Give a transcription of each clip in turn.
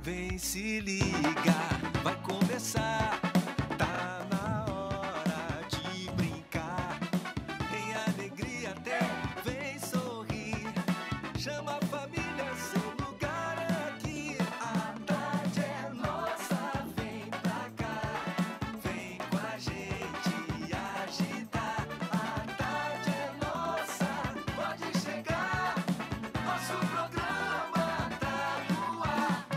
Vem se ligar, vai começar. Tá na hora de brincar. Em alegria até vem sorrir. Chama a família, seu lugar é aqui. A tarde é nossa, vem pra cá. Vem com a gente agitar. A tarde é nossa, pode chegar. Nosso programa tá no ar.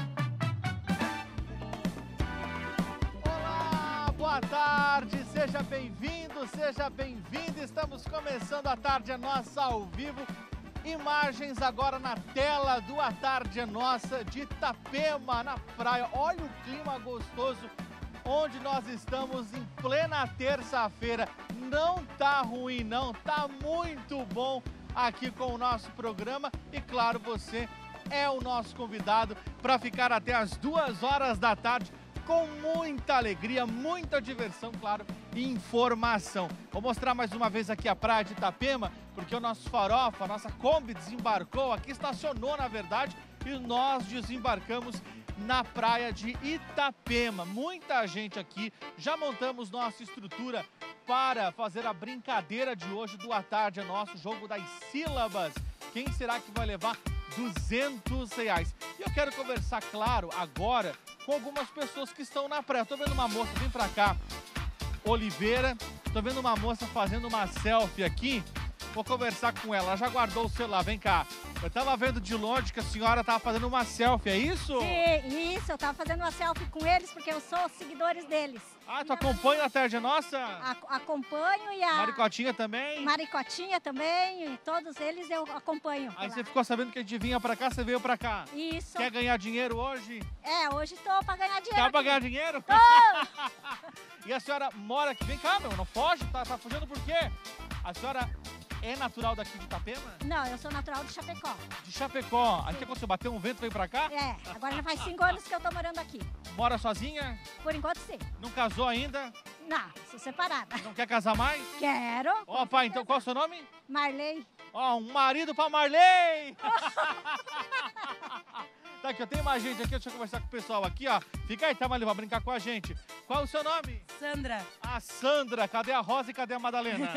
Olá, boa tarde, seja bem-vindo, seja bem-vinda. Estamos começando a Tarde é Nossa ao vivo. Imagens agora na tela do A Tarde é Nossa de Itapema, na praia. Olha o clima gostoso onde nós estamos em plena terça-feira. Não tá ruim não, tá muito bom aqui com o nosso programa. E claro, você é o nosso convidado para ficar até as 2 horas da tarde com muita alegria, muita diversão, claro, e informação. Vou mostrar mais uma vez aqui a praia de Itapema, porque o nosso Farofa, a nossa Kombi desembarcou aqui, estacionou na verdade, e nós desembarcamos na praia de Itapema. Muita gente aqui, já montamos nossa estrutura para fazer a brincadeira de hoje do A Tarde é Nosso, jogo das sílabas. Quem será que vai levar R$200? E eu quero conversar, claro, agora com algumas pessoas que estão na praia. Tô vendo uma moça, vem pra cá, Oliveira. Tô vendo uma moça fazendo uma selfie aqui. Vou conversar com ela. Ela já guardou o celular, vem cá. Eu tava vendo de longe que a senhora tava fazendo uma selfie, é isso? Sim, isso, eu tava fazendo uma selfie com eles porque eu sou seguidores deles. Ah, tu acompanha a Tarde é Nossa? Acompanho e a Maricotinha também? Maricotinha também, e todos eles eu acompanho. Aí lá. você ficou sabendo que a gente vinha pra cá, você veio pra cá. Isso. Quer ganhar dinheiro hoje? Hoje tô pra ganhar dinheiro. Quer pra aqui. ganhar dinheiro? E a senhora mora aqui? Vem cá, meu, não foge, tá fugindo por quê? A senhora é natural daqui de Itapema? Não, eu sou natural de Chapecó. De Chapecó. Aí que quando você bateu um vento, veio pra cá? Agora já faz 5 anos que eu tô morando aqui. Mora sozinha? Por enquanto sim. Não casou ainda? Não, sou separada. Não quer casar mais? Quero. Ó, pai, então qual é o seu nome? Marley. Ó, um marido pra Marley! Tá aqui, ó, tem mais gente aqui, deixa eu conversar com o pessoal aqui, ó. Fica aí, tá, Marley, vai brincar com a gente. Qual é o seu nome? Sandra. A Sandra, cadê a Rosa e cadê a Madalena?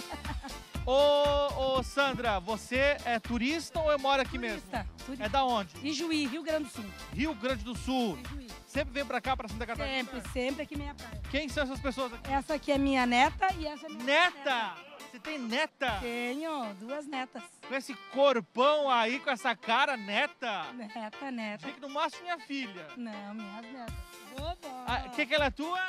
Ô, Sandra, você é turista ou mora aqui mesmo? Turista. É da onde? Ijuí, Rio Grande do Sul. Rio Grande do Sul. Ijuí. Sempre vem pra cá, pra Santa Catarina? Sempre aqui minha praia. Quem são essas pessoas aqui? Essa aqui é minha neta e essa é minha Neta! Você tem neta? Tenho 2 netas. Com esse corpão aí, com essa cara, neta? Neta. Achei que no máximo minha filha. Não, minhas netas. Vovó. Que ela é tua?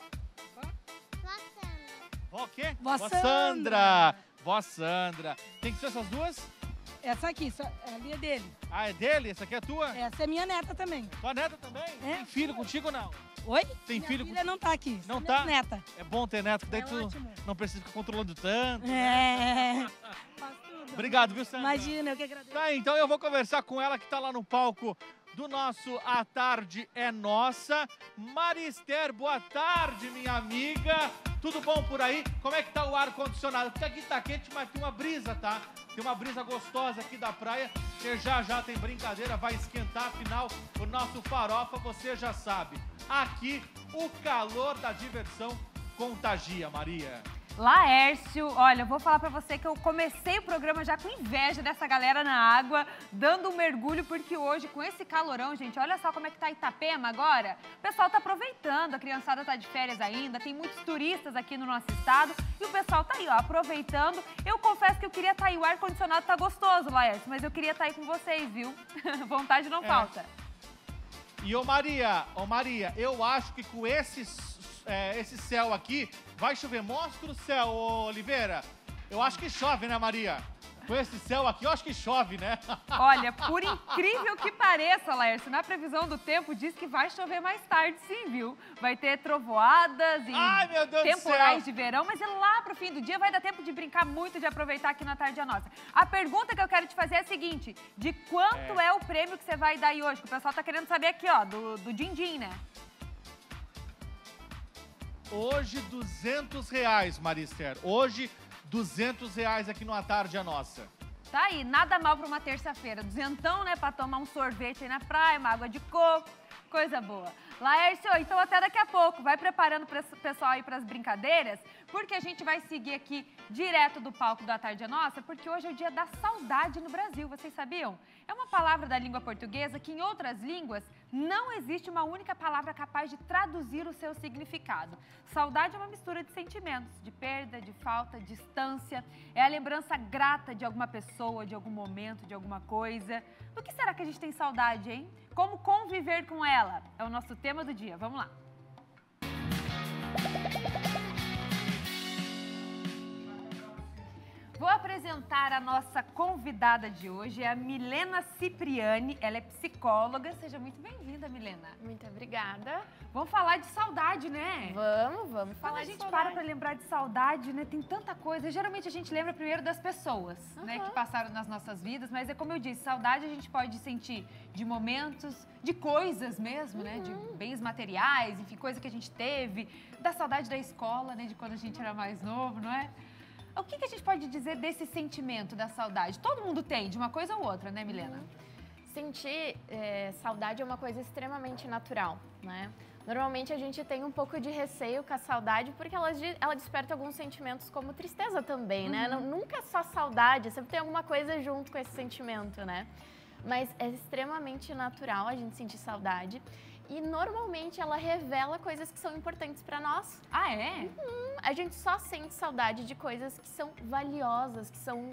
Vó o quê? Vó Sandra. Sandra. Vó Sandra. Quem que são essas duas? Essa aqui, ali é dele. Ah, é dele? Essa aqui é tua? Essa é minha neta também. Tua neta também? É. Tem filho contigo ou não? Oi? Tem minha filho filha não tá aqui. Não só tá? minha neta. É bom ter neto, que daí É tu ótimo. não precisa ficar controlando tanto. Faz tudo. Obrigado, viu, Sandra? Imagina, eu que agradeço. Tá, então eu vou conversar com ela que tá lá no palco do nosso A Tarde é Nossa. Marister, boa tarde, minha amiga. Tudo bom por aí? Como é que tá o ar-condicionado? Porque aqui tá quente, mas tem uma brisa, tá? Tem uma brisa gostosa aqui da praia, que já tem brincadeira, vai esquentar, afinal, o nosso Farofa, você já sabe. Aqui, o calor da diversão contagia, Maria. Laércio, olha, eu vou falar pra você que eu comecei o programa já com inveja dessa galera na água, dando um mergulho, porque hoje, com esse calorão, gente, olha só como é que tá Itapema agora. O pessoal tá aproveitando, a criançada tá de férias ainda, tem muitos turistas aqui no nosso estado, e o pessoal tá aí, ó, aproveitando. Eu confesso que eu queria estar aí, o ar-condicionado tá gostoso, Laércio, mas eu queria estar aí com vocês, viu? Vontade não falta. E ô Maria, eu acho que com esse céu aqui, vai chover. Mostra o céu, ô Oliveira. Eu acho que chove, né, Maria? Com esse céu aqui, eu acho que chove, né? Olha, por incrível que pareça, Laércio, na previsão do tempo diz que vai chover mais tarde, sim, viu? Vai ter trovoadas e Ai, meu Deus temporais do céu. de verão, mas lá pro fim do dia vai dar tempo de brincar muito, de aproveitar aqui na Tarde é Nossa. A pergunta que eu quero te fazer é a seguinte: de quanto é o prêmio que você vai dar aí hoje? Que o pessoal tá querendo saber aqui, ó, do din-din, né? Hoje, R$200, Marister. Hoje, R$200 aqui no A Tarde é Nossa. Tá aí, nada mal pra uma terça-feira. Duzentão, né, pra tomar um sorvete aí na praia, uma água de coco. Coisa boa. Laércio, então até daqui a pouco. Vai preparando o pessoal aí para as brincadeiras, porque a gente vai seguir aqui direto do palco da Tarde é Nossa, porque hoje é o dia da saudade no Brasil, vocês sabiam? É uma palavra da língua portuguesa que em outras línguas não existe uma única palavra capaz de traduzir o seu significado. Saudade é uma mistura de sentimentos, de perda, de falta, distância. É a lembrança grata de alguma pessoa, de algum momento, de alguma coisa. Do que será que a gente tem saudade, hein? Como conviver com ela? É o nosso tema do dia. Vamos lá. Vou apresentar a nossa convidada de hoje, é a Milena Cipriani. Ela é psicóloga. Seja muito bem-vinda, Milena. Muito obrigada. Vamos falar de saudade, né? Vamos falar Quando a de gente saudade. para lembrar de saudade, né? Tem tanta coisa. Geralmente a gente lembra primeiro das pessoas, né? Que passaram nas nossas vidas. Mas é como eu disse, saudade a gente pode sentir de momentos, de coisas mesmo, né? De bens materiais, enfim, coisa que a gente teve. Da saudade da escola, né? De quando a gente era mais novo, não é? O que a gente pode dizer desse sentimento da saudade? Todo mundo tem, de uma coisa ou outra, né, Milena? Sentir saudade é uma coisa extremamente natural, né? Normalmente a gente tem um pouco de receio com a saudade porque ela desperta alguns sentimentos como tristeza também, né? Nunca é só saudade, sempre tem alguma coisa junto com esse sentimento, né? Mas é extremamente natural a gente sentir saudade. E normalmente ela revela coisas que são importantes para nós. Ah, é? A gente só sente saudade de coisas que são valiosas, que são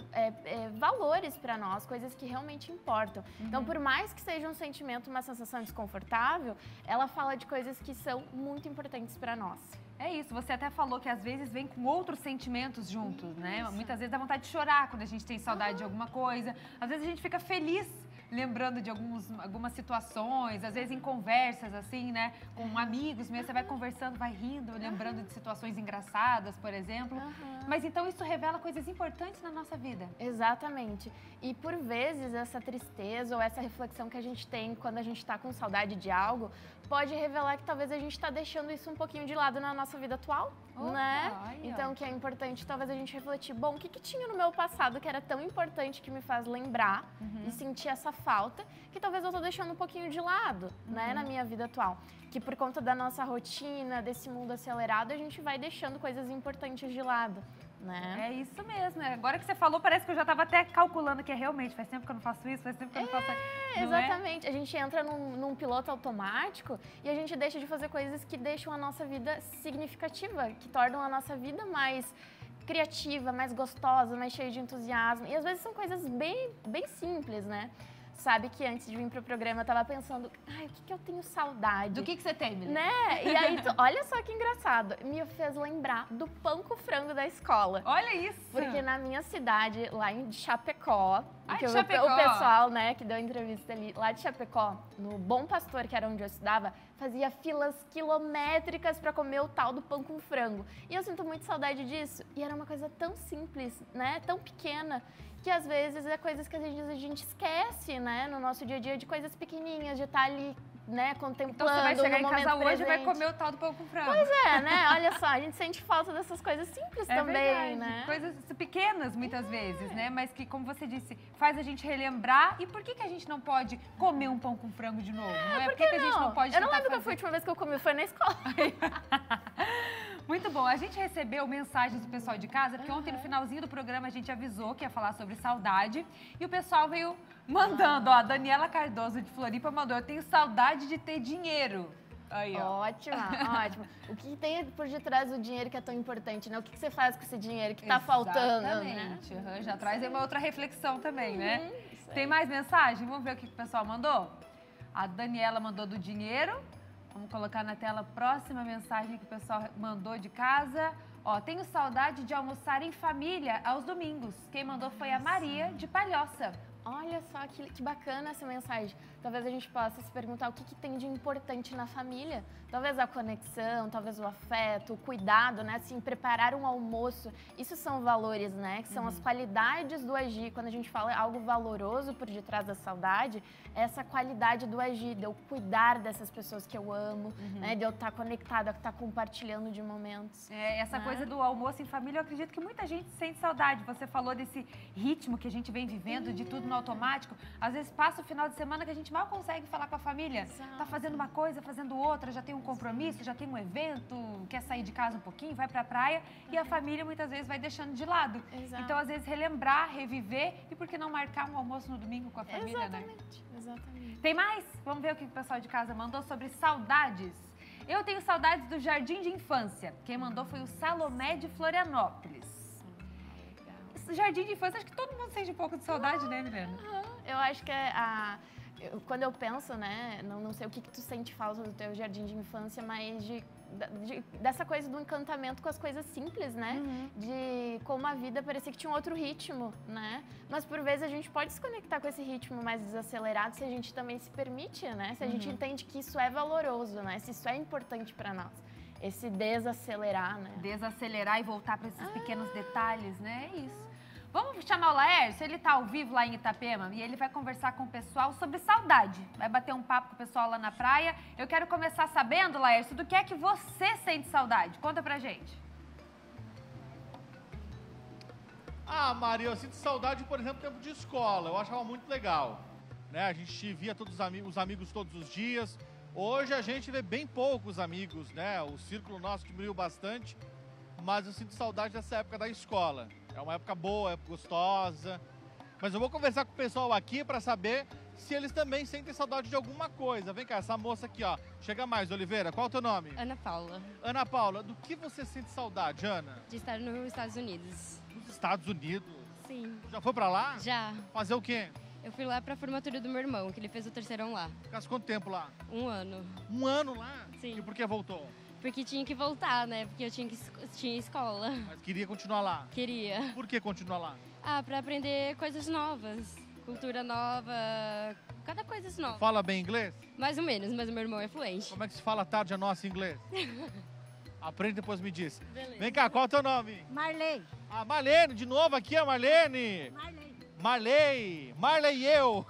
valores para nós, coisas que realmente importam. Então, por mais que seja um sentimento, uma sensação desconfortável, ela fala de coisas que são muito importantes para nós. É isso, você até falou que às vezes vem com outros sentimentos juntos, né? Muitas vezes dá vontade de chorar quando a gente tem saudade de alguma coisa. Às vezes a gente fica feliz lembrando de algumas situações, às vezes em conversas assim, né? Com amigos mesmo, você vai conversando, vai rindo, lembrando de situações engraçadas, por exemplo. Mas então isso revela coisas importantes na nossa vida. Exatamente. E por vezes essa tristeza ou essa reflexão que a gente tem quando a gente está com saudade de algo, pode revelar que talvez a gente está deixando isso um pouquinho de lado na nossa vida atual, né? Então, que é importante talvez a gente refletir, bom, o que tinha no meu passado que era tão importante que me faz lembrar e sentir essa falta, que talvez eu tô deixando um pouquinho de lado, né, na minha vida atual. Que por conta da nossa rotina, desse mundo acelerado, a gente vai deixando coisas importantes de lado, né? É isso mesmo. Agora que você falou, parece que eu já estava até calculando que realmente faz tempo que eu não faço isso, faz tempo que eu não faço isso. Exatamente. A gente entra num piloto automático e a gente deixa de fazer coisas que deixam a nossa vida significativa, que tornam a nossa vida mais criativa, mais gostosa, mais cheia de entusiasmo. E às vezes são coisas bem simples, né? Sabe que antes de vir pro programa eu tava pensando, ai, o que eu tenho saudade? Do que você tem, Milena? Né? E aí, olha só que engraçado, me fez lembrar do pão com frango da escola. Olha isso! Porque na minha cidade, lá em Chapecó, de o pessoal, né, que deu entrevista ali, lá de Chapecó, no Bom Pastor, que era onde eu estudava, fazia filas quilométricas para comer o tal do pão com frango. E eu sinto muito saudade disso. E era uma coisa tão simples, né, tão pequena, que às vezes é coisas que a gente esquece, né, no nosso dia a dia, de coisas pequenininhas, de estar ali, né, contemplando. Então você vai chegar em casa hoje presente. e vai comer o tal do pão com frango. Pois é, né? Olha só, a gente sente falta dessas coisas simples também, verdade. né? Coisas pequenas, muitas vezes, né? Mas que, como você disse, faz a gente relembrar. E por que a gente não pode comer um pão com frango de novo? Não é? Por que a gente não pode Eu não tentar lembro qual foi a última vez que eu comi, foi na escola. Muito bom. A gente recebeu mensagens do pessoal de casa, porque ontem no finalzinho do programa a gente avisou que ia falar sobre saudade. E o pessoal veio mandando, ó, a Daniela Cardoso de Floripa mandou, eu tenho saudade de ter dinheiro. Aí, ó. Ótima. O que tem por detrás do dinheiro que é tão importante, né? O que você faz com esse dinheiro que tá faltando, né? Exatamente. Já traz aí uma outra reflexão também, né? Tem mais mensagem? Vamos ver o que o pessoal mandou? A Daniela mandou do dinheiro. Vamos colocar na tela a próxima mensagem que o pessoal mandou de casa. Ó, tenho saudade de almoçar em família aos domingos. Quem mandou foi a Maria, de Palhoça. Olha só que bacana essa mensagem. Talvez a gente possa se perguntar o que tem de importante na família. Talvez a conexão, talvez o afeto, o cuidado, né? Assim, preparar um almoço. Isso são valores, né? Que são as qualidades do agir. Quando a gente fala algo valoroso por detrás da saudade, é essa qualidade do agir, de eu cuidar dessas pessoas que eu amo, né? De eu estar conectada, estar compartilhando de momentos. Essa coisa do almoço em família, eu acredito que muita gente sente saudade. Você falou desse ritmo que a gente vem vivendo, de tudo no automático. Às vezes passa o final de semana que a gente gente mal consegue falar com a família. Exato. Tá fazendo uma coisa, fazendo outra, já tem um compromisso, já tem um evento, quer sair de casa um pouquinho, vai pra praia e a família muitas vezes vai deixando de lado. Exato. Então, às vezes, relembrar, reviver e por que não marcar um almoço no domingo com a família, né? Exatamente. Tem mais? Vamos ver o que o pessoal de casa mandou sobre saudades. Eu tenho saudades do jardim de infância. Quem mandou foi o Salomé de Florianópolis. Esse jardim de infância, acho que todo mundo sente um pouco de saudade, né, Milena? Eu acho que quando eu penso, né, não sei o que tu sente falta do teu jardim de infância, mas dessa coisa do encantamento com as coisas simples, né? De como a vida parecia que tinha um outro ritmo, né? Mas por vezes a gente pode se conectar com esse ritmo mais desacelerado se a gente também se permite, né? Se a gente entende que isso é valoroso, né? Se isso é importante para nós. Esse desacelerar, né? Desacelerar e voltar para esses pequenos detalhes, né? É isso. Vamos chamar o Laércio, ele tá ao vivo lá em Itapema e ele vai conversar com o pessoal sobre saudade. Vai bater um papo com o pessoal lá na praia. Eu quero começar sabendo, Laércio, do que é que você sente saudade. Conta pra gente. Ah, Maria, eu sinto saudade, por exemplo, do tempo de escola. Eu achava muito legal, né? A gente via todos os amigos todos os dias. Hoje a gente vê bem poucos amigos, né? O círculo nosso diminuiu bastante, mas eu sinto saudade dessa época da escola. É uma época boa, época gostosa. Mas eu vou conversar com o pessoal aqui para saber se eles também sentem saudade de alguma coisa. Vem cá, essa moça aqui, ó. Chega mais, Oliveira. Qual é o teu nome? Ana Paula, Ana Paula, do que você sente saudade, Ana? de estar nos Estados Unidos. Nos Estados Unidos. Sim. Já foi pra lá? Já. Fazer o quê? Eu fui lá pra formatura do meu irmão, que ele fez o terceirão lá. Ficasse quanto tempo lá? 1 ano. 1 ano lá? Sim. E por que voltou? Porque tinha que voltar, né? Porque eu tinha escola. Mas queria continuar lá. Queria. Por que continuar lá? Ah, pra aprender coisas novas. Cultura nova. Cada coisa nova. Fala bem inglês? Mais ou menos, mas o meu irmão é fluente. Como é que se fala tarde a nossa em inglês? Aprende depois me diz. Beleza. Vem cá, qual é o teu nome? Marley. Ah, Marlene, de novo aqui a Marlene. Marley. Marley. Marley e eu.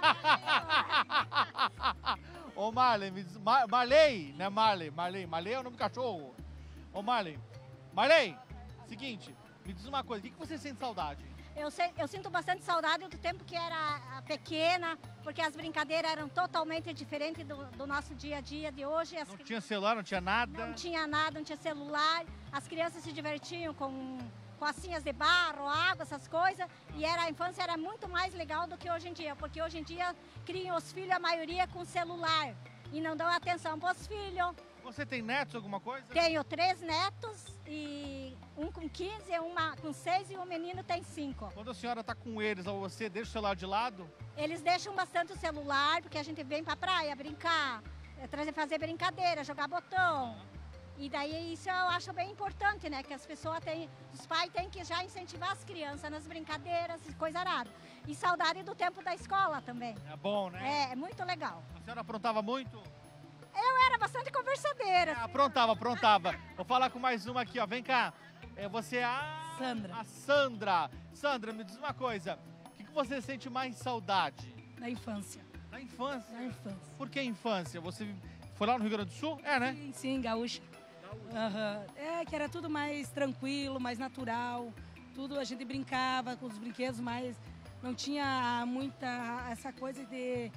Ô Marley, me diz, Marley, né Marley? Marley é o nome do cachorro. Ô Marley. Marley, seguinte, me diz uma coisa, o que você sente saudade? Eu sinto bastante saudade do tempo que era pequena, porque as brincadeiras eram totalmente diferentes do nosso dia a dia de hoje. Não tinha celular, não tinha nada? Não tinha nada, não tinha celular. As crianças se divertiam com pocinhas de barro, água, essas coisas. E a infância era muito mais legal do que hoje em dia, porque hoje em dia criam os filhos, a maioria com celular. E não dão atenção para os filhos. Você tem netos, alguma coisa? Tenho 3 netos, e um com 15, uma com 6 e um menino tem 5. Quando a senhora está com eles, ou você deixa o celular de lado? Eles deixam bastante o celular, porque a gente vem pra praia brincar, fazer brincadeira, jogar botão. E daí isso eu acho bem importante, né? Que as pessoas os pais têm que já incentivar as crianças nas brincadeiras, coisa arada. E saudade do tempo da escola também. É bom, né? É muito legal. A senhora aprontava muito? Eu era bastante conversadeira. Aprontava. Vou falar com mais uma aqui, ó. Vem cá. Você é a... Sandra. A Sandra. Sandra, me diz uma coisa. O que você sente mais saudade? Da infância. Da infância? Da infância. Por que infância? Você foi lá no Rio Grande do Sul? É, né? Sim, gaúcha. Aham. É, que era tudo mais tranquilo, mais natural. Tudo a gente brincava com os brinquedos, mas não tinha muita essa coisa de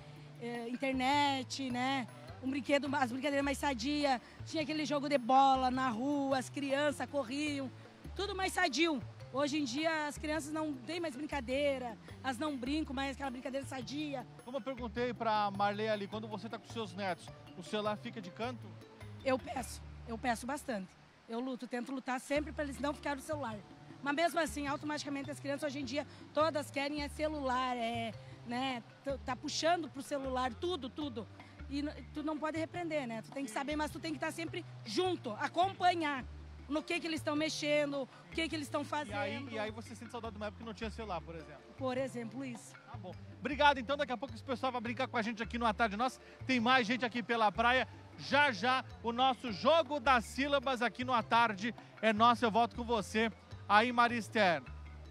internet, né? As brincadeiras mais sadias, tinha aquele jogo de bola na rua, as crianças corriam, tudo mais sadio. Hoje em dia as crianças não têm mais brincadeira, elas não brincam mais aquela brincadeira sadia. Como eu perguntei pra Marley ali, quando você tá com seus netos, o celular fica de canto? Eu peço bastante. Eu tento lutar sempre para eles não ficarem no celular. Mas mesmo assim, automaticamente as crianças hoje em dia, todas querem celular, né? Tá puxando pro celular tudo. E tu não pode repreender, né? Tu tem que saber, mas tu tem que estar sempre junto, acompanhar no que eles estão mexendo, o que eles estão fazendo. E aí você sente saudade de uma época que não tinha celular, por exemplo? Por exemplo, isso. Tá bom. Obrigado, então. Daqui a pouco esse pessoal vai brincar com a gente aqui no A Tarde Nossa. Tem mais gente aqui pela praia. Já, o nosso jogo das sílabas aqui no A Tarde é nosso. Eu volto com você. Aí, Marister.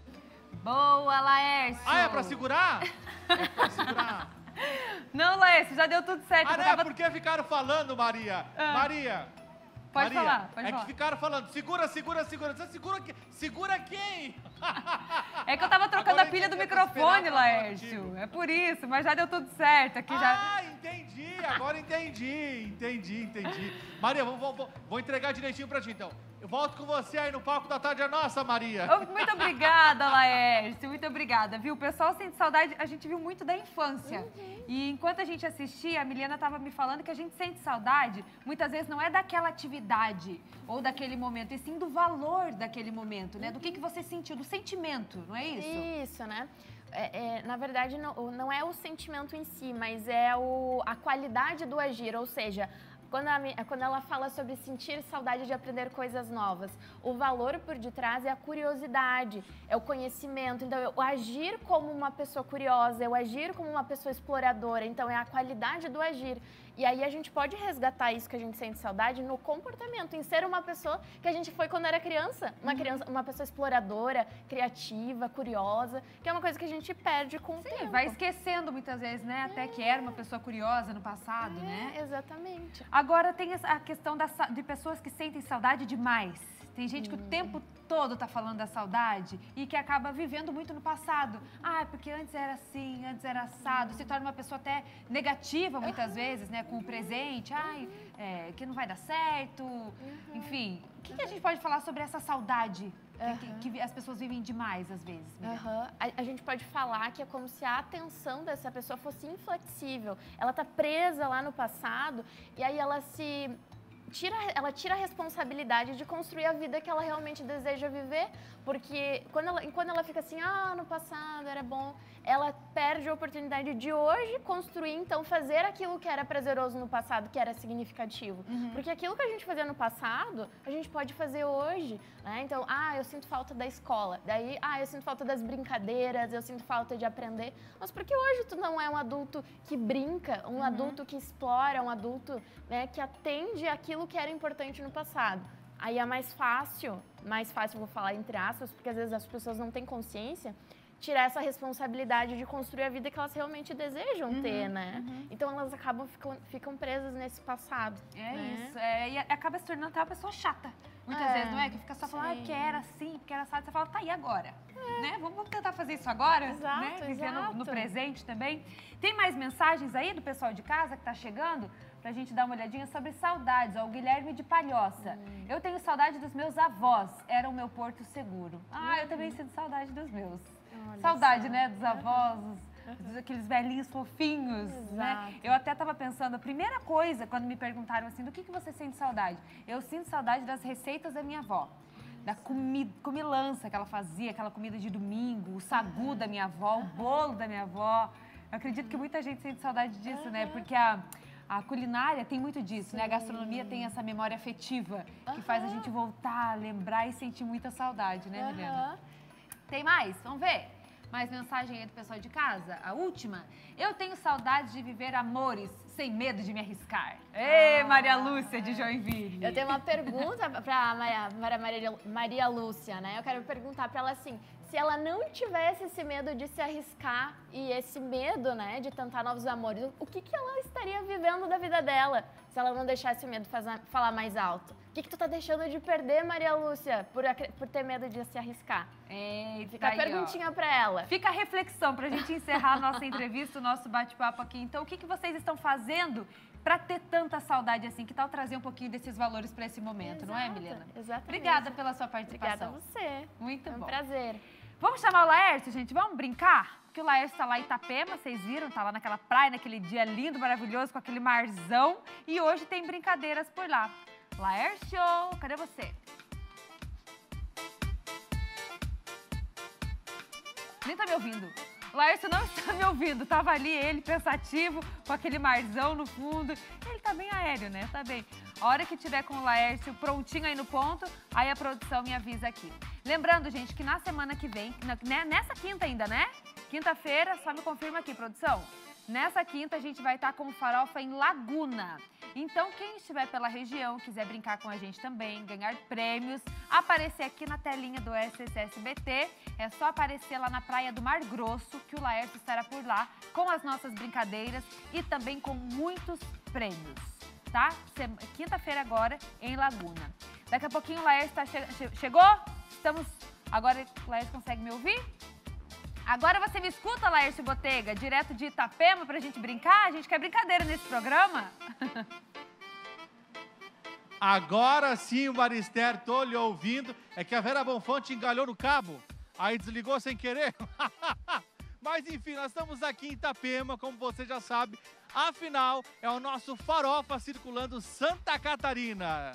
Boa, Laércio. Ah, é pra segurar? É pra segurar. Não, Laércio, já deu tudo certo. Ah, não, porque ficaram falando, Maria. Pode Maria, falar, pode é falar. que ficaram falando, segura. Você segura quem? É que eu tava trocando Agora a pilha do entendi, eu tô microfone, esperando Laércio. contigo. É por isso, mas já deu tudo certo aqui já. Entendi, agora entendi. Maria, vou entregar direitinho pra ti, então. Eu volto com você aí no palco da Tarde é Nossa, Maria. Muito obrigada, Laércio, muito obrigada, viu? O pessoal sente saudade, a gente viu muito da infância. E enquanto a gente assistia, a Milena estava me falando que a gente sente saudade, muitas vezes não é daquela atividade ou daquele momento, e sim do valor daquele momento, né? Do que você sentiu, do sentimento, não é isso? Isso, né? Na verdade, não é o sentimento em si, mas é a qualidade do agir, ou seja, quando ela fala sobre sentir saudade de aprender coisas novas, o valor por detrás é a curiosidade, é o conhecimento. Então, eu agir como uma pessoa curiosa, eu agir como uma pessoa exploradora, então é a qualidade do agir. E aí a gente pode resgatar isso que a gente sente saudade no comportamento, em ser uma pessoa que a gente foi quando era criança, uma pessoa exploradora, criativa, curiosa, que é uma coisa que a gente perde com o tempo. Vai esquecendo muitas vezes, né? Até que era uma pessoa curiosa no passado, né? Exatamente. Agora tem a questão de pessoas que sentem saudade demais. Tem gente que o tempo todo tá falando da saudade e que acaba vivendo muito no passado. Ah, porque antes era assim, antes era assado. Se torna uma pessoa até negativa muitas vezes, né? Com o presente. Ai, que não vai dar certo. Enfim, o que a gente pode falar sobre essa saudade que as pessoas vivem demais às vezes? A gente pode falar que é como se a atenção dessa pessoa fosse inflexível. Ela tá presa lá no passado e aí ela tira a responsabilidade de construir a vida que ela realmente deseja viver, porque quando ela fica assim, no passado era bom, ela perde a oportunidade de hoje construir, então fazer aquilo que era prazeroso no passado, que era significativo. Porque aquilo que a gente fazia no passado, a gente pode fazer hoje, né? Então, eu sinto falta da escola, daí, eu sinto falta das brincadeiras, eu sinto falta de aprender, mas porque hoje tu não é um adulto que brinca, um adulto que explora, um adulto, né, que atende aquilo que era importante no passado. Aí é mais fácil, vou falar entre aspas, porque às vezes as pessoas não têm consciência, tirar essa responsabilidade de construir a vida que elas realmente desejam ter, né? Então elas ficam presas nesse passado. Isso, e acaba se tornando até uma pessoa chata. Muitas vezes, não é? Que fica só falando, porque era assim, porque era assado. Você fala, tá, e agora? Né? Vamos tentar fazer isso agora? Exato, né? Viver exato. no presente também. Tem mais mensagens aí do pessoal de casa que tá chegando? Pra gente dar uma olhadinha sobre saudades. Ó, o Guilherme de Palhoça. Eu tenho saudade dos meus avós, era o meu porto seguro. Eu também sinto saudade dos meus. Olha saudade, só. né, dos avós, aqueles velhinhos fofinhos, né? Eu até tava pensando, a primeira coisa, quando me perguntaram assim, do que você sente saudade? Eu sinto saudade das receitas da minha avó. Da comilança que ela fazia, aquela comida de domingo, o sagu da minha avó, o bolo da minha avó. Eu acredito que muita gente sente saudade disso, né? Porque a culinária tem muito disso, né? A gastronomia tem essa memória afetiva que faz a gente voltar, lembrar e sentir muita saudade, né, Milena? Tem mais? Vamos ver? Mais mensagem aí do pessoal de casa? A última? Eu tenho saudade de viver amores sem medo de me arriscar. Ei, Maria Lúcia de Joinville. Eu tenho uma pergunta para Maria Lúcia, né? Eu quero perguntar para ela assim, se ela não tivesse esse medo de se arriscar e esse medo, né, de tentar novos amores, o que ela estaria vivendo da vida dela se ela não deixasse o medo falar mais alto? O que tu tá deixando de perder, Maria Lúcia, por ter medo de se arriscar? Fica a perguntinha para ela. Fica a reflexão pra gente encerrar a nossa entrevista, o nosso bate-papo aqui. Então, o que vocês estão fazendo para ter tanta saudade assim? Que tal trazer um pouquinho desses valores para esse momento, não é, Milena? Exatamente. Obrigada pela sua participação. Obrigada a você. Muito bom. É um prazer. Vamos chamar o Laércio, gente? Vamos brincar? Porque o Laércio tá lá em Itapema, vocês viram? Tá lá naquela praia, naquele dia lindo, maravilhoso, com aquele marzão. E hoje tem brincadeiras por lá. Laércio, cadê você? Nem tá me ouvindo. O Laércio não está me ouvindo. Tava ali ele, pensativo, com aquele marzão no fundo. Ele tá bem aéreo, né? Tá bem. A hora que tiver com o Laércio prontinho aí no ponto, aí a produção me avisa aqui. Lembrando, gente, que na semana que vem, nessa quinta ainda, né? Quinta-feira, só me confirma aqui, produção. Nessa quinta a gente vai estar com farofa em Laguna. Então, quem estiver pela região, quiser brincar com a gente também, ganhar prêmios, aparecer aqui na telinha do SSSBT, é só aparecer lá na Praia do Mar Grosso, que o Laércio estará por lá, com as nossas brincadeiras e também com muitos prêmios, tá? Quinta-feira agora, em Laguna. Daqui a pouquinho o Laércio chegou? Estamos Agora, Laércio, consegue me ouvir? Agora você me escuta, Laércio Botega, direto de Itapema, pra gente brincar? A gente quer brincadeira nesse programa? Agora sim, o Marister, tô lhe ouvindo. É que a Vera Bonfante engalhou no cabo, aí desligou sem querer. Mas enfim, nós estamos aqui em Itapema, como você já sabe. Afinal, é o nosso Farofa circulando Santa Catarina.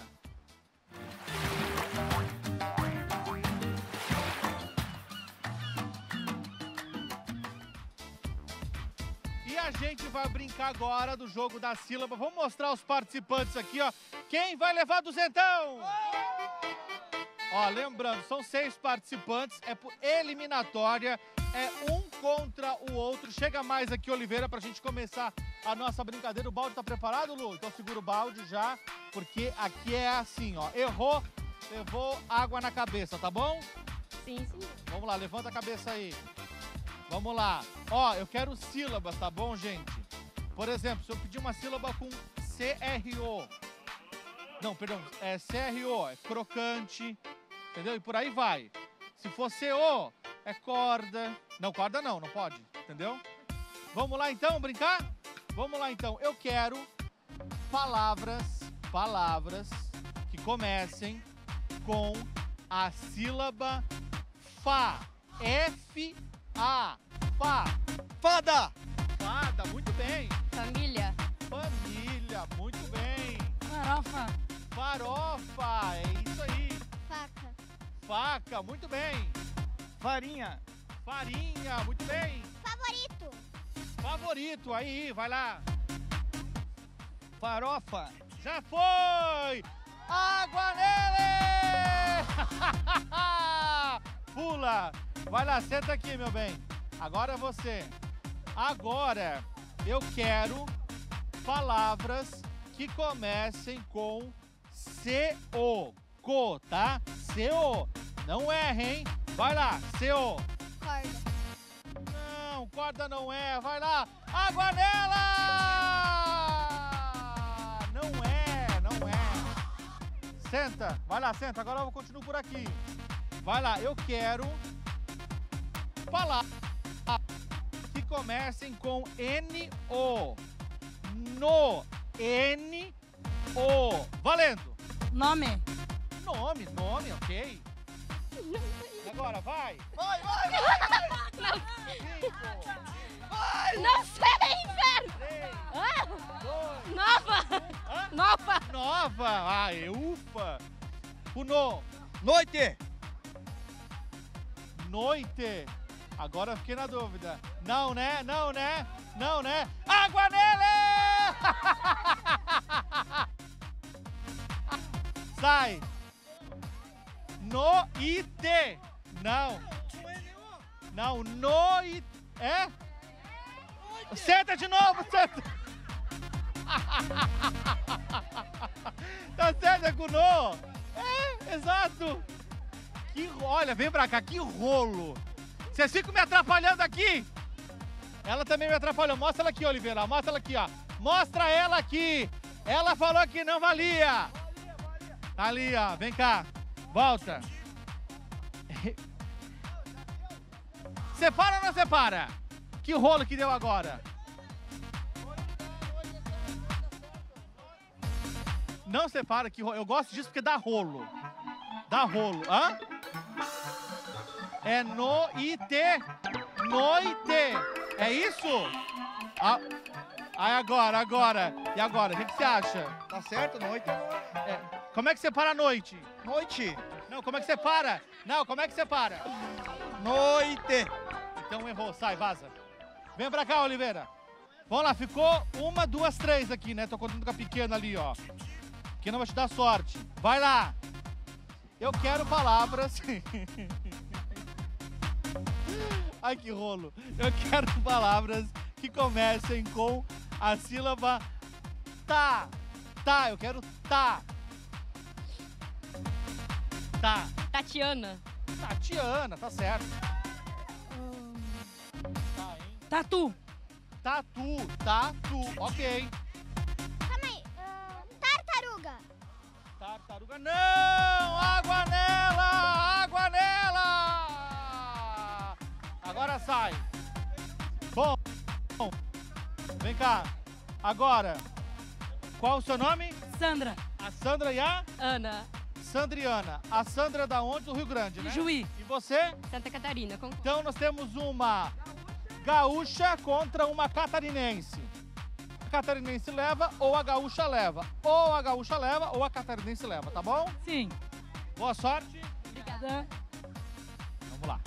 E a gente vai brincar agora do jogo da sílaba. Vamos mostrar os participantes aqui, ó. Quem vai levar duzentão? Ó, lembrando, são 6 participantes, é por eliminatória, é um contra o outro. Chega mais aqui, Oliveira, pra gente começar a nossa brincadeira. O balde tá preparado, Lu? Então segura o balde já, porque aqui é assim, ó. Errou, levou água na cabeça, tá bom? Sim, sim. Vamos lá, levanta a cabeça aí. Vamos lá. Ó, eu quero sílabas, tá bom, gente? Por exemplo, se eu pedir uma sílaba com CRO. Não, perdão, é CRO, é crocante, entendeu? E por aí vai. Se for CO, é corda. Não, corda não pode, entendeu? Vamos lá então, brincar? Vamos lá então. Eu quero palavras que comecem com a sílaba FA. F-A. Fá. Fada! Fada, muito bem. Família. Família, muito bem. Farofa. Farofa, é isso aí. Faca. Faca, muito bem. Farinha! Farinha, muito bem. Favorito. Favorito, aí, vai lá. Farofa! Já foi! Água nele! Pula! Vai lá, senta aqui, meu bem. Agora é você. Agora eu quero palavras que comecem com CO. Co, tá? CO. Não erre, hein? Vai lá, CO. Corda. Não, corda não é. Vai lá. Água nela! Não é. Senta. Vai lá, senta. Agora eu continuo por aqui. Vai lá. Eu quero palavras que comecem com N-O. No. N-O. Valendo. Nome. Nome, ok. E agora, vai. Vai! Não sei, velho. 3, 2, Nova. Hã? Nova. Nova. Ai, ufa. O no. Noite! Noite. Agora eu fiquei na dúvida. Não, né? Água nele! Sai. Noite. Não, noite. É? Senta de novo, senta. Tá certo, é com no. É, exato. Olha, vem pra cá, que rolo. Vocês ficam me atrapalhando aqui. Ela também me atrapalhou. Mostra ela aqui, Oliveira. Mostra ela aqui, ó. Mostra ela aqui. Ela falou que não valia. Tá ali, ó. Vem cá. Volta. Separa ou não separa? Que rolo que deu agora? Não separa, que rolo. Eu gosto disso porque dá rolo. Dá rolo. Hã? É noite. É isso? Ah, agora. E agora? O que você acha? Tá certo? Noite é noite. É, como é que separa a noite? Noite! Não, como é que separa? Não, como é que separa? Noite! Então errou, sai, vaza. Vem pra cá, Oliveira. Vamos lá, ficou 1, 2, 3 aqui, né? Tô contando com a pequena ali, ó. Pequena vai te dar sorte. Vai lá. Eu quero palavras... Ai, que rolo. Eu quero palavras que comecem com a sílaba tá. Tá, eu quero tá. Tá. Tatiana. Tatiana, tá certo. Tá, hein? Tatu. Tatu, ok. Calma aí. Tartaruga. Tartaruga, não! Água nela! sai. Bom. Vem cá. Agora, qual o seu nome? Sandra. A Sandra e a? Ana, Sandriana. A Sandra é da onde? Do Rio Grande, né? Juí. E você? Santa Catarina. Então nós temos uma gaúcha contra uma catarinense. A catarinense leva ou a gaúcha leva. Ou a gaúcha leva ou a catarinense leva, tá bom? Sim. Boa sorte. Obrigada. Vamos lá.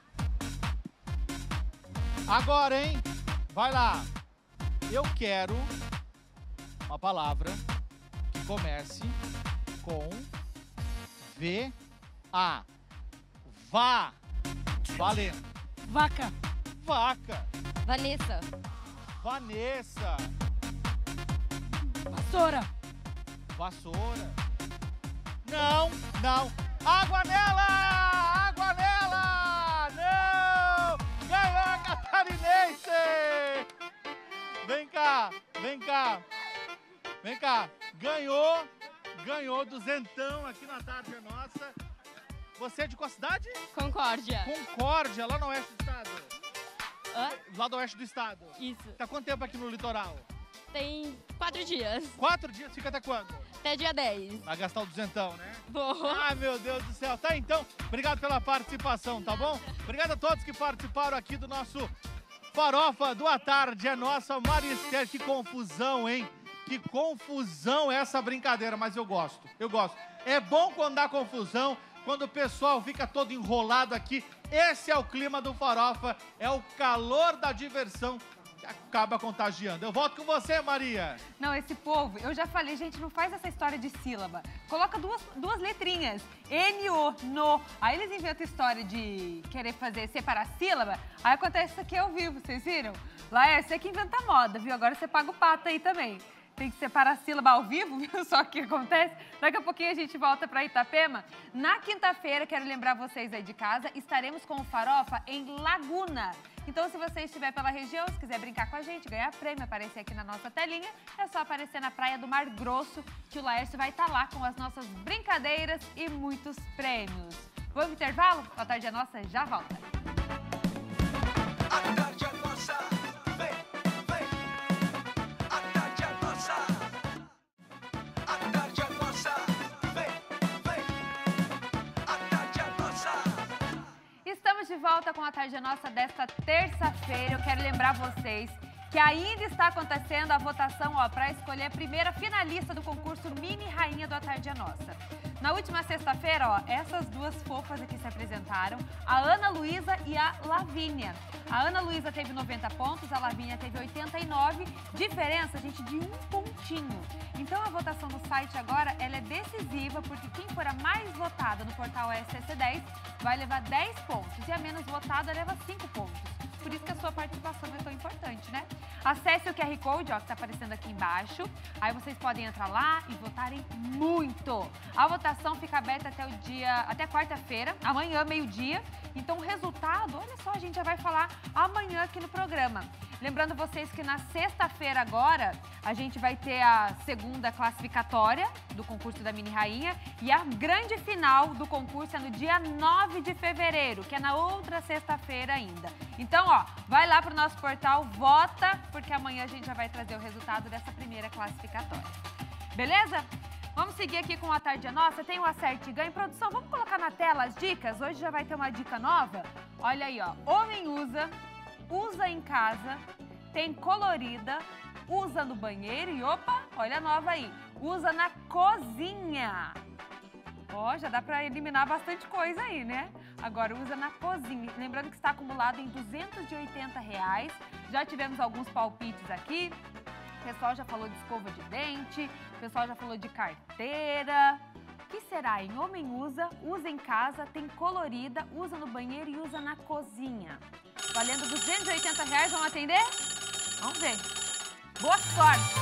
Agora, hein? Vai lá. Eu quero uma palavra que comece com V-A. Vá. Valendo. Vaca. Vaca. Vanessa, Vanessa. Vassoura. Vassoura. Não, não. Água nela! Água nela! Não! Ganhou a catarinense! Vem cá, vem cá. Vem cá. Ganhou duzentão aqui na Tarde é Nossa. Você é de qual cidade? Concórdia. Concórdia, lá no oeste do estado. Hã? Lá do oeste do estado. Isso. Tá quanto tempo aqui no litoral? Tem 4 dias. 4 dias? Fica até quando? Até dia 10. Vai gastar o duzentão, né? Vou. Ai, meu Deus do céu. Tá, então, obrigado pela participação, tá bom? Obrigado a todos que participaram aqui do nosso Farofa do A Tarde é Nossa. Maristel, que confusão, hein? Que confusão essa brincadeira, mas eu gosto, eu gosto. É bom quando dá confusão, quando o pessoal fica todo enrolado aqui. Esse é o clima do Farofa, é o calor da diversão que acaba contagiando. Eu volto com você, Maria. Não, esse povo, eu já falei, gente, não faz essa história de sílaba. Coloca duas letrinhas, N-O, no. Aí eles inventam história de querer separar sílaba. Aí acontece isso aqui ao vivo, vocês viram? Lá é você que inventa moda, viu? Agora você paga o pato aí também. Tem que separar a sílaba ao vivo, viu só o que acontece? Daqui a pouquinho a gente volta para Itapema. Na quinta-feira, quero lembrar vocês aí de casa, estaremos com o Farofa em Laguna. Então, se você estiver pela região, se quiser brincar com a gente, ganhar prêmio, aparecer aqui na nossa telinha, é só aparecer na praia do Mar Grosso, que o Laércio vai estar lá com as nossas brincadeiras e muitos prêmios. Vamos pro intervalo? A Tarde é Nossa já volta. A tarde é nossa, vem, vem. A tarde é nossa. A tarde é nossa, vem, vem. A tarde é nossa. Estamos de volta com a Tarde é Nossa desta terça-feira. Eu quero lembrar vocês que ainda está acontecendo a votação para escolher a primeira finalista do concurso Mini Rainha do A Tarde é Nossa. Na última sexta-feira, essas duas fofas aqui se apresentaram, a Ana Luísa e a Lavínia. A Ana Luísa teve 90 pontos, a Lavínia teve 89, diferença, gente, de 1 pontinho. Então a votação no site agora, ela é decisiva, porque quem for a mais votada no portal SCC10 vai levar 10 pontos e a menos votada leva 5 pontos. Por isso que a sua participação é tão importante, né? Acesse o QR Code, ó, que está aparecendo aqui embaixo. Aí vocês podem entrar lá e votarem muito. A votação fica aberta até quarta-feira, amanhã, meio-dia. Então o resultado, olha só, a gente já vai falar amanhã aqui no programa. Lembrando vocês que na sexta-feira agora, a gente vai ter a segunda classificatória do concurso da Mini Rainha e a grande final do concurso é no dia 9 de fevereiro, que é na outra sexta-feira ainda. Então, ó, vai lá pro nosso portal, vota, porque amanhã a gente já vai trazer o resultado dessa primeira classificatória. Beleza? Vamos seguir aqui com a Tarde é Nossa. Tem o Acerte e Ganhe. Produção, vamos colocar na tela as dicas? Hoje já vai ter uma dica nova. Olha aí, ó. Homem usa em casa, tem colorida, usa no banheiro e, opa, olha a nova aí, usa na cozinha. Ó, já dá pra eliminar bastante coisa aí, né? Agora, usa na cozinha. Lembrando que está acumulado em R$280. Já tivemos alguns palpites aqui. O pessoal já falou de escova de dente, o pessoal já falou de carteira. O que será, hein? Homem usa em casa, tem colorida, usa no banheiro e usa na cozinha. Valendo R$280, vamos atender? Vamos ver. Boa sorte!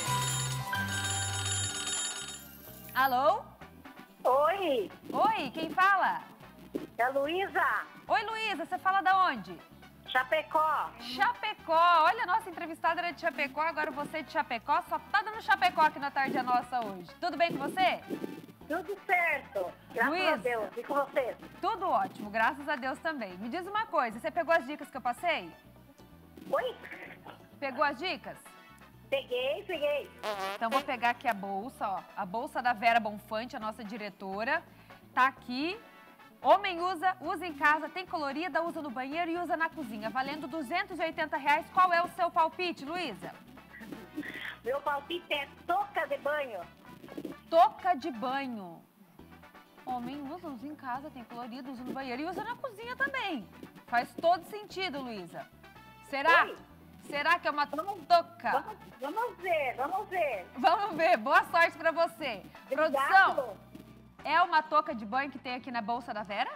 Alô? Oi, Oi, quem fala? é a Luísa, Oi, Luísa, você fala da onde? Chapecó. Chapecó. Olha, a nossa entrevistada era de Chapecó, agora você é de Chapecó. Só tá dando Chapecó aqui na Tarde é Nossa hoje. Tudo bem com você? Tudo certo. Graças Luísa. a Deus. E com vocês? Tudo ótimo, graças a Deus também. Me diz uma coisa, você pegou as dicas que eu passei? Oi? Pegou as dicas? Peguei. Então vou pegar aqui a bolsa, ó. A bolsa da Vera Bonfante, a nossa diretora. Tá aqui. Homem usa em casa, tem colorida, usa no banheiro e usa na cozinha. Valendo R$280. Qual é o seu palpite, Luísa? Meu palpite é touca de banho. Touca de banho. Homem usa em casa, tem colorido, usa no banheiro e usa na cozinha também. Faz todo sentido, Luísa. Será? Oi? Será que é uma touca? Vamos ver. Vamos ver. Boa sorte pra você. Produção, Obrigado. é uma touca de banho que tem aqui na bolsa da Vera?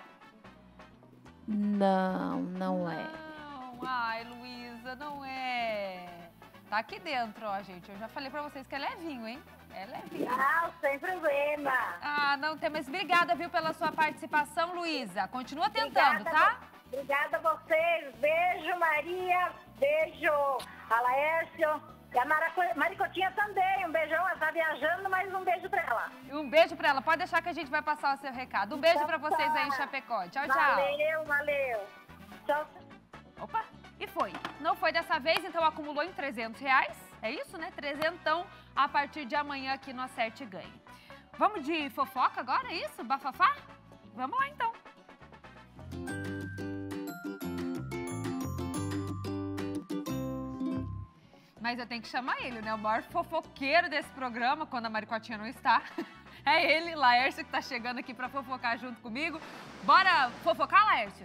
Não é. Não. Ai, Luísa, não é. Tá aqui dentro, ó, gente. Eu já falei pra vocês que é levinho, hein? É levinho. Não, sem problema. Ah, não tem, mas obrigada, viu, pela sua participação, Luísa. Continua tentando, tá? Obrigada a vocês. Beijo, Maria. Beijo, a Laércio. E a Maricotinha também. Um beijão. Ela tá viajando, mas um beijo pra ela. Um beijo pra ela. Pode deixar que a gente vai passar o seu recado. Um beijo Então pra vocês tá. aí em Chapecó. Tchau, tchau. Valeu. Tchau. Opa, e foi. Não foi dessa vez, então acumulou em R$300. É isso, né? Trezentão a partir de amanhã aqui no Acerte e Ganhe. Vamos de fofoca agora, é isso? Bafafá? Vamos lá, então. Mas eu tenho que chamar ele, né? O maior fofoqueiro desse programa, quando a Maricotinha não está. É ele, Laércio, que tá chegando aqui pra fofocar junto comigo. Bora fofocar, Laércio?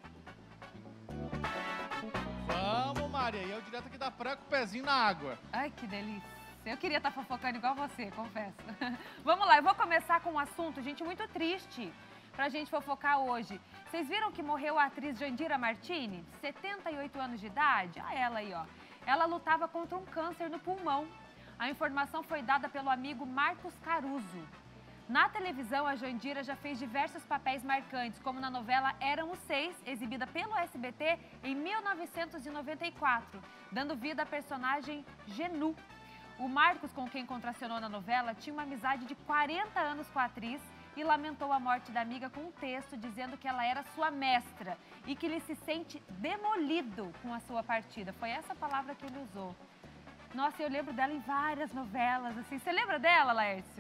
Vamos, Maria. E eu direto aqui da praia com o pezinho na água. Ai, que delícia. Eu queria estar fofocando igual você, confesso. Vamos lá, eu vou começar com um assunto, gente, muito triste pra gente fofocar hoje. Vocês viram que morreu a atriz Jandira Martini, 78 anos de idade? Ah, ela aí, ó. Ela lutava contra um câncer no pulmão. A informação foi dada pelo amigo Marcos Caruso. Na televisão, a Jandira já fez diversos papéis marcantes, como na novela Éramos Seis, exibida pelo SBT em 1994, dando vida à personagem Genu. O Marcos, com quem contracenou na novela, tinha uma amizade de 40 anos com a atriz e lamentou a morte da amiga com um texto dizendo que ela era sua mestra e que ele se sente demolido com a sua partida. Foi essa palavra que ele usou. Nossa, eu lembro dela em várias novelas, assim. Você lembra dela, Laércio?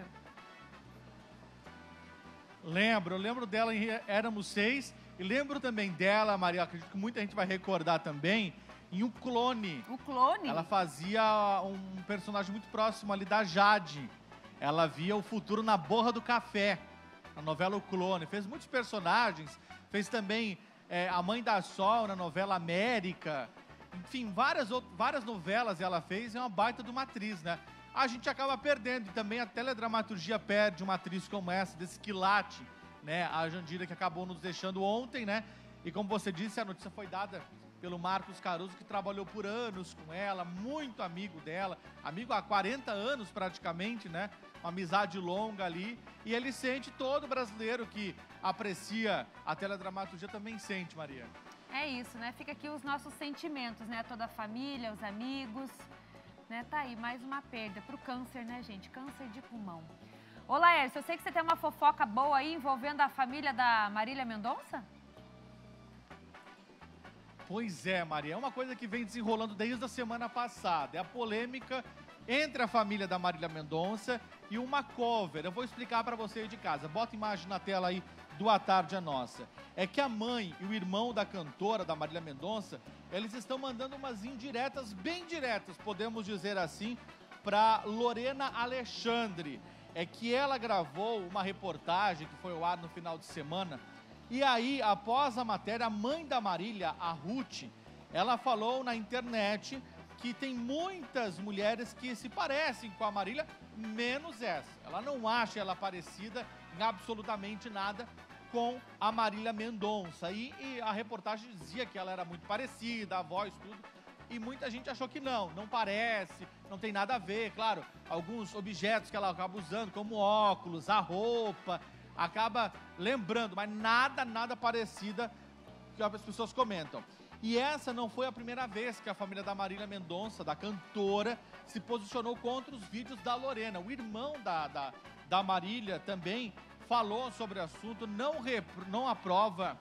Eu lembro dela em Éramos Seis. E lembro também dela, Maria, acredito que muita gente vai recordar também, em O Clone. O Clone? Ela fazia um personagem muito próximo ali da Jade. Ela via o futuro na borra do café, na novela O Clone. Fez muitos personagens, fez também a Mãe da Sol na novela América. Enfim, várias novelas ela fez, é uma baita de uma atriz, né? A gente acaba perdendo, e também a teledramaturgia perde uma atriz como essa, desse quilate, né? A Jandira, que acabou nos deixando ontem, né? E como você disse, a notícia foi dada pelo Marcos Caruso, que trabalhou por anos com ela, muito amigo dela, amigo há 40 anos praticamente, né? Uma amizade longa ali. E ele sente, todo brasileiro que aprecia a teledramaturgia também sente, Maria. É isso, né? Fica aqui os nossos sentimentos, né? Toda a família, os amigos, né? Tá aí, mais uma perda pro câncer, né, gente? Câncer de pulmão. Ô, Laércio, eu sei que você tem uma fofoca boa aí envolvendo a família da Marília Mendonça? Pois é, Maria, é uma coisa que vem desenrolando desde a semana passada. É a polêmica entre a família da Marília Mendonça e uma cover. Eu vou explicar para você aí de casa. Bota a imagem na tela aí do A Tarde é Nossa. É que a mãe e o irmão da cantora, da Marília Mendonça, eles estão mandando umas indiretas, bem diretas, podemos dizer assim, para Lorena Alexandre. É que ela gravou uma reportagem que foi ao ar no final de semana. E aí, após a matéria, a mãe da Marília, a Ruth, ela falou na internet que tem muitas mulheres que se parecem com a Marília, menos essa. Ela não acha ela parecida em absolutamente nada com a Marília Mendonça. E a reportagem dizia que ela era muito parecida, a voz, tudo. E muita gente achou que não parece, não tem nada a ver. Claro, alguns objetos que ela acaba usando, como óculos, a roupa, acaba lembrando, mas nada parecida que as pessoas comentam. E essa não foi a primeira vez que a família da Marília Mendonça, da cantora, se posicionou contra os vídeos da Lorena. O irmão da Marília também falou sobre o assunto, não aprova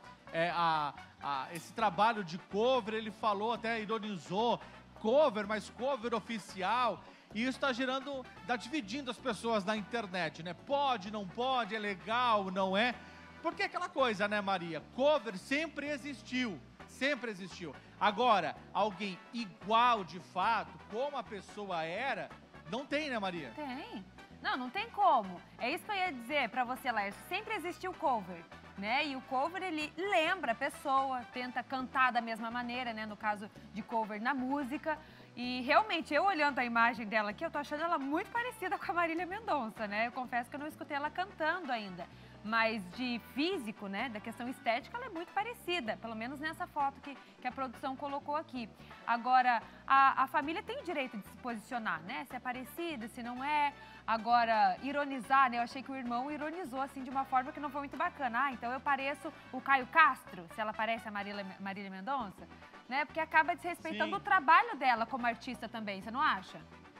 esse trabalho de cover. Ele falou, até ironizou, cover, mas cover oficial. E isso está dividindo as pessoas na internet, né? Pode, não pode, é legal, não é? Porque é aquela coisa, né, Maria? Cover sempre existiu, sempre existiu. Agora, alguém igual de fato, como a pessoa era, não tem, né, Maria? Tem. Não tem como. É isso que eu ia dizer pra você, Laércio. Sempre existiu cover, né? E o cover, ele lembra a pessoa, tenta cantar da mesma maneira, né? No caso de cover na música. E realmente, eu olhando a imagem dela aqui, eu tô achando ela muito parecida com a Marília Mendonça, né? Eu confesso que eu não escutei ela cantando ainda. Mas de físico, né, da questão estética, ela é muito parecida, pelo menos nessa foto que a produção colocou aqui. Agora, a família tem o direito de se posicionar, né, se é parecida, se não é. Agora, ironizar, né, eu achei que o irmão ironizou, assim, de uma forma que não foi muito bacana. Ah, então eu pareço o Caio Castro, se ela parece a Marília Mendonça, né, porque acaba desrespeitando o trabalho dela como artista também, você não acha?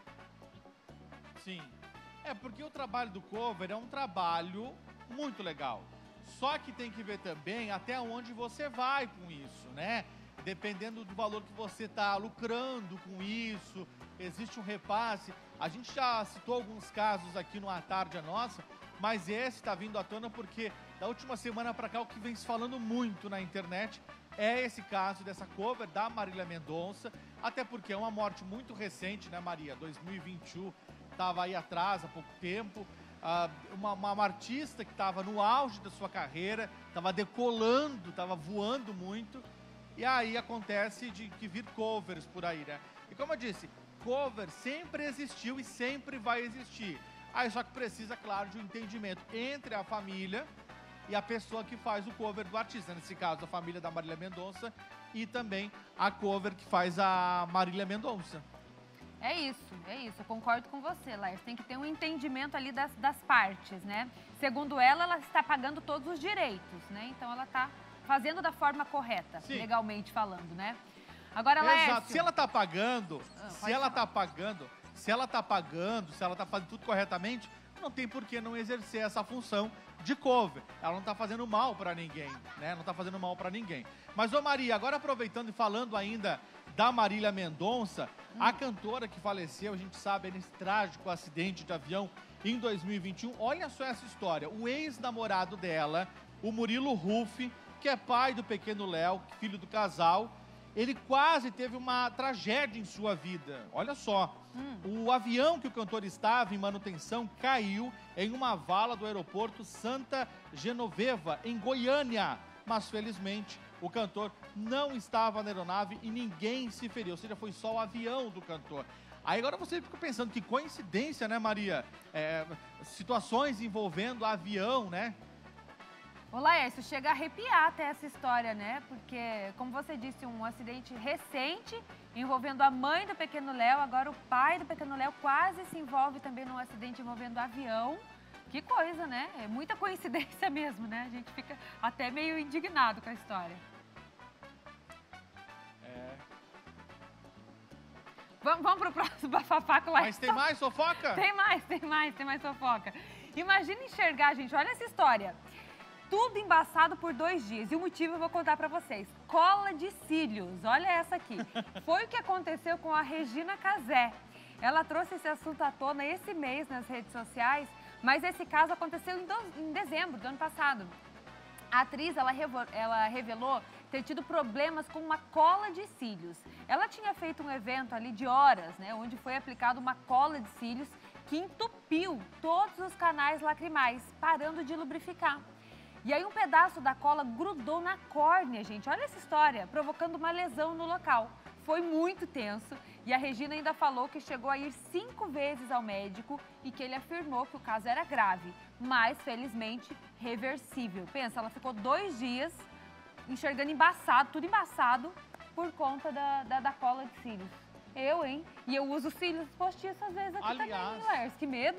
Sim. É porque o trabalho do cover é um trabalho muito legal. Só que tem que ver também até onde você vai com isso, né? Dependendo do valor que você está lucrando com isso, existe um repasse. A gente já citou alguns casos aqui no A Tarde é Nossa, mas esse está vindo à tona porque da última semana para cá o que vem se falando muito na internet é esse caso dessa cover da Marília Mendonça, até porque é uma morte muito recente, né, Maria? 2021, estava aí atrás há pouco tempo. Uma artista que estava no auge da sua carreira, estava decolando, estava voando muito, e aí acontece de que vir covers por aí, né? E como eu disse, cover sempre existiu e sempre vai existir. Aí só que precisa, claro, de um entendimento entre a família e a pessoa que faz o cover do artista. Nesse caso, a família da Marília Mendonça e também a cover que faz a Marília Mendonça. É isso, eu concordo com você, Laércio. Tem que ter um entendimento ali das partes, né? Segundo ela está pagando todos os direitos, né? Então ela está fazendo da forma correta, sim, legalmente falando, né? Agora, Laércio... Exato, se ela está pagando, se ela está fazendo tudo corretamente, não tem por que não exercer essa função de cover. Ela não está fazendo mal para ninguém, né? Não está fazendo mal para ninguém. Mas, ô Maria, agora aproveitando e falando ainda da Marília Mendonça, a cantora que faleceu, a gente sabe, nesse trágico acidente de avião em 2021. Olha só essa história. O ex-namorado dela, o Murilo Huff, que é pai do pequeno Léo, filho do casal, ele quase teve uma tragédia em sua vida. Olha só. O avião que o cantor estava em manutenção caiu em uma vala do aeroporto Santa Genoveva, em Goiânia. Mas, felizmente, o cantor não estava na aeronave e ninguém se feriu. Ou seja, foi só o avião do cantor. Aí agora você fica pensando, que coincidência, né, Maria? Situações envolvendo avião, né? Ô, Laércio, chega a arrepiar até essa história, né? Porque, como você disse, um acidente recente envolvendo a mãe do pequeno Léo, agora o pai do pequeno Léo quase se envolve também num acidente envolvendo avião. Que coisa, né? É muita coincidência mesmo, né? A gente fica até meio indignado com a história. Vamos pro próximo bafafá com o Laércio. Mas tem mais fofoca? Tem mais fofoca. Imagina enxergar, gente, olha essa história. Tudo embaçado por 2 dias. E o motivo eu vou contar pra vocês. Cola de cílios. Olha essa aqui. Foi o que aconteceu com a Regina Casé. Ela trouxe esse assunto à tona esse mês nas redes sociais, mas esse caso aconteceu em dezembro do ano passado. A atriz, ela revelou ter tido problemas com uma cola de cílios. Ela tinha feito um evento ali de horas, né, onde foi aplicada uma cola de cílios que entupiu todos os canais lacrimais, parando de lubrificar. E aí um pedaço da cola grudou na córnea, gente. Olha essa história, provocando uma lesão no local. Foi muito tenso e a Regina ainda falou que chegou a ir 5 vezes ao médico e que ele afirmou que o caso era grave, mas felizmente reversível. Pensa, ela ficou 2 dias enxergando embaçado, tudo embaçado, por conta da cola de cílios. Eu, hein? E eu uso cílios postiços às vezes aqui também, Laércio. Que medo.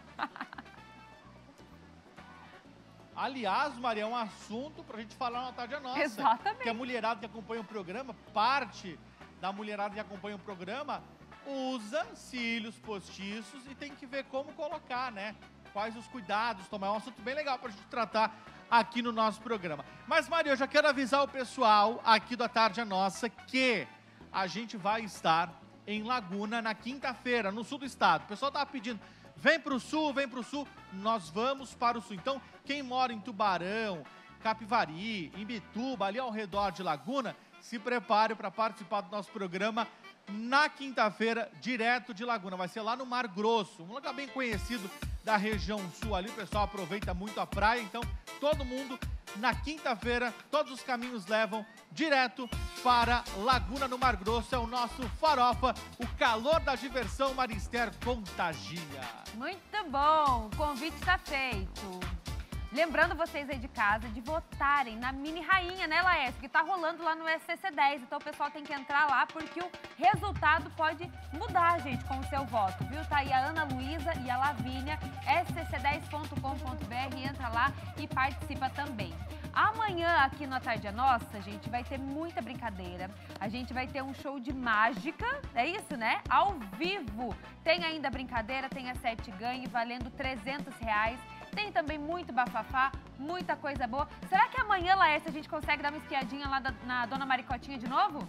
Aliás, Maria, é um assunto pra gente falar na Tarde é Nossa. Exatamente. Que a mulherada que acompanha o programa, parte da mulherada que acompanha o programa, usa cílios postiços e tem que ver como colocar, né? quais os cuidados tomar. É um assunto bem legal para a gente tratar aqui no nosso programa. Mas, Maria, eu já quero avisar o pessoal aqui do A Tarde é Nossa que a gente vai estar em Laguna na quinta-feira, no sul do estado. O pessoal tava pedindo, vem pro sul, nós vamos para o sul. Então, quem mora em Tubarão, Capivari, Imbituba, ali ao redor de Laguna, se prepare para participar do nosso programa na quinta-feira, direto de Laguna. Vai ser lá no Mar Grosso, um lugar bem conhecido da região sul ali. O pessoal aproveita muito a praia, então todo mundo na quinta-feira, todos os caminhos levam direto para Laguna no Mar Grosso. É o nosso Farofa, o calor da diversão. Marister contagia. Muito bom, o convite está feito. Lembrando vocês aí de casa de votarem na Mini Rainha, né, Laércio? Que tá rolando lá no SCC10. Então o pessoal tem que entrar lá porque o resultado pode mudar, gente, com o seu voto, viu? Tá aí a Ana Luísa e a Lavínia, scc10.com.br. Entra lá e participa também. Amanhã, aqui no A Tarde é Nossa, gente, vai ter muita brincadeira. A gente vai ter um show de mágica, é isso, né? Ao vivo. Tem ainda brincadeira, tem a 7 ganhe, valendo R$300. Tem também muito bafafá, muita coisa boa. Será que amanhã, Laércio, a gente consegue dar uma espiadinha lá na Dona Maricotinha de novo?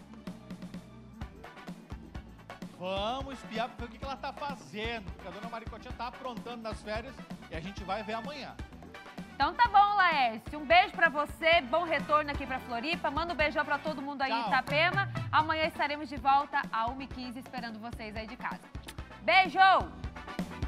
Vamos espiar para ver o que ela tá fazendo. Porque a Dona Maricotinha tá aprontando nas férias e a gente vai ver amanhã. Então tá bom, Laércio. Um beijo pra você, bom retorno aqui pra Floripa. Manda um beijão pra todo mundo aí em Itapema. Amanhã estaremos de volta à 1h15 esperando vocês aí de casa. Beijo!